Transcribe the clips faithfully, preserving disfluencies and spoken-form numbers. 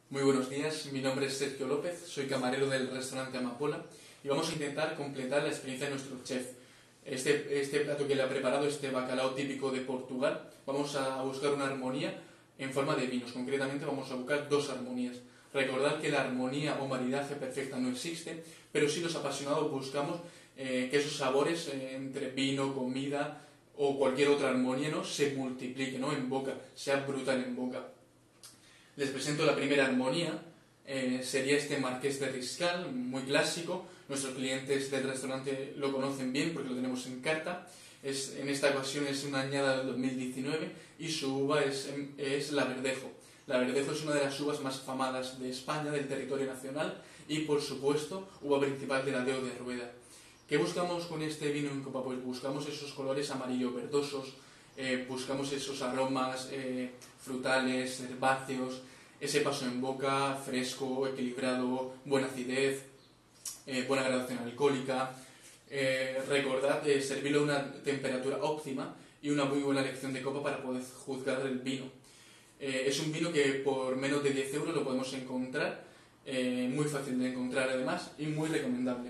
Muy buenos días, mi nombre es Sergio López, soy camarero del restaurante Amapola y vamos a intentar completar la experiencia de nuestro chef. Este, este plato que le ha preparado, este bacalao típico de Portugal, vamos a buscar una armonía en forma de vinos. Concretamente vamos a buscar dos armonías. Recordad que la armonía o maridaje perfecta no existe, pero sí los apasionados buscamos eh, que esos sabores eh, entre vino, comida o cualquier otra armonía, ¿no?, se multiplique, ¿no?, en boca, sea brutal en boca. Les presento la primera armonía, eh, sería este Marqués de Riscal, muy clásico. Nuestros clientes del restaurante lo conocen bien porque lo tenemos en carta. Es, en esta ocasión es una añada del dos mil diecinueve y su uva es, es la Verdejo. La Verdejo es una de las uvas más famadas de España, del territorio nacional, y por supuesto, uva principal de la D O de Rueda. ¿Qué buscamos con este vino en copa? Pues buscamos esos colores amarillo verdosos, eh, buscamos esos aromas eh, frutales, herbáceos, ese paso en boca, fresco, equilibrado, buena acidez, eh, buena graduación alcohólica. Eh, recordad eh, servirlo a una temperatura óptima y una muy buena elección de copa para poder juzgar el vino. Eh, es un vino que por menos de diez euros lo podemos encontrar, eh, muy fácil de encontrar además y muy recomendable.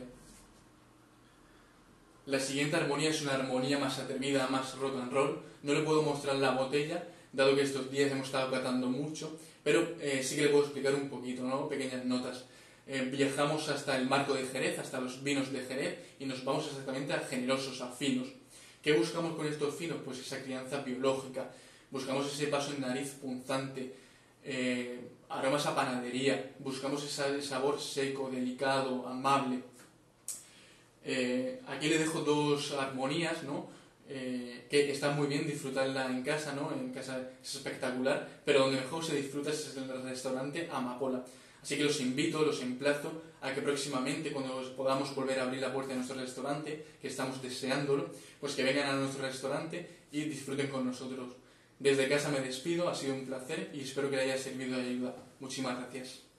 La siguiente armonía es una armonía más atrevida, más rock and roll. No le puedo mostrar la botella, dado que estos días hemos estado catando mucho, pero eh, sí que le puedo explicar un poquito, ¿no?, pequeñas notas. Eh, viajamos hasta el marco de Jerez, hasta los vinos de Jerez, y nos vamos exactamente a generosos, a finos. ¿Qué buscamos con estos finos? Pues esa crianza biológica. Buscamos ese paso en nariz punzante, eh, aromas a panadería, buscamos ese sabor seco, delicado, amable. Eh, aquí le dejo dos armonías, ¿no?, eh, que están muy bien disfrutarla en casa, ¿no? En casa es espectacular, pero donde mejor se disfruta es en el restaurante Amapola. Así que los invito, los emplazo a que próximamente, cuando podamos volver a abrir la puerta de nuestro restaurante, que estamos deseándolo, pues que vengan a nuestro restaurante y disfruten con nosotros. Desde casa me despido, ha sido un placer y espero que les haya servido de ayuda. Muchísimas gracias.